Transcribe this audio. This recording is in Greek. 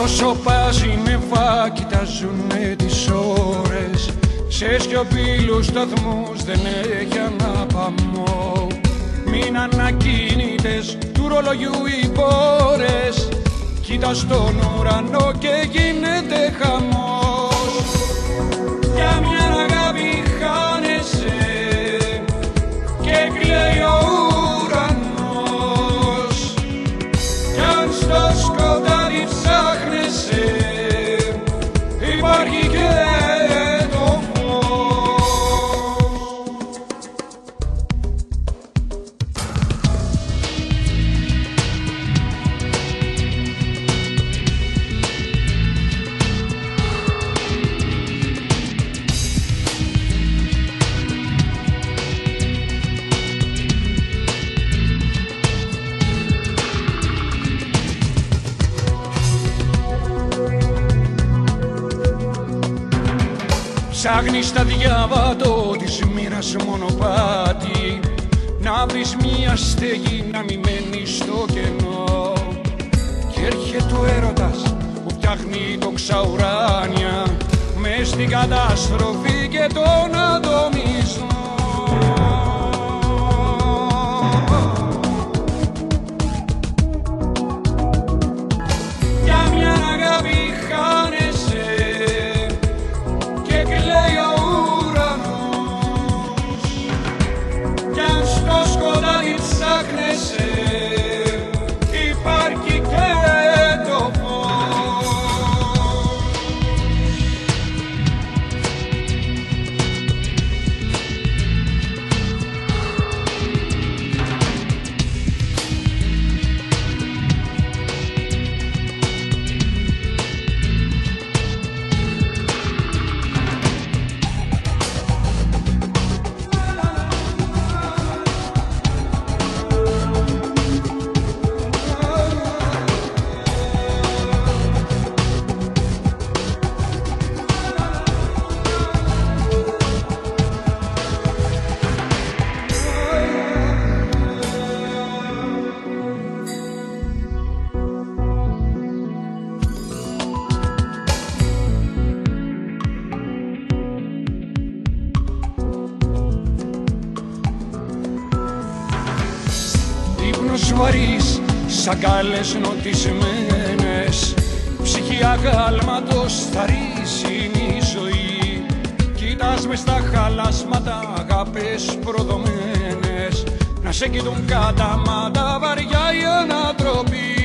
Όσο πάζει νεφά κοιτάζουνε τις ώρες, σε σιωπηλούς σταθμούς δεν έχει αναπαμό. Μείναν ακίνητες του ρολογιού οι πόρες, κοίτα στον ουρανό και γίνεται χαμός. Για μια αγάπη χάνεσαι και κλαίει ο ουρανός, κι αν στο σκοτάδι ψάχνεσαι υπάρχει και το φως. Ψάχνεις στα διάβατο της μοίρας μονοπάτι, να βρεις μια στέγη να μην μένεις στο κενό. Κι έρχεται ο έρωτας που φτιάχνει τόξα ουράνια μες στην καταστροφή και τον ατομισμό. Για μια αγάπη χάνεσαι και κλαίει ο ουρανός, κι αν στο σκοτάδι ψάχνεσαι υπάρχει και το φως. Ύπνος βαρύς σαν κάλες νοτισμένες, ψυχή αγάλματος θαρρήσει η ζωή. Κοιτάς μες στα χαλάσματα αγάπες προδομένες, να σε κοιτούν κατά μάτα βαριά η ανατροπή.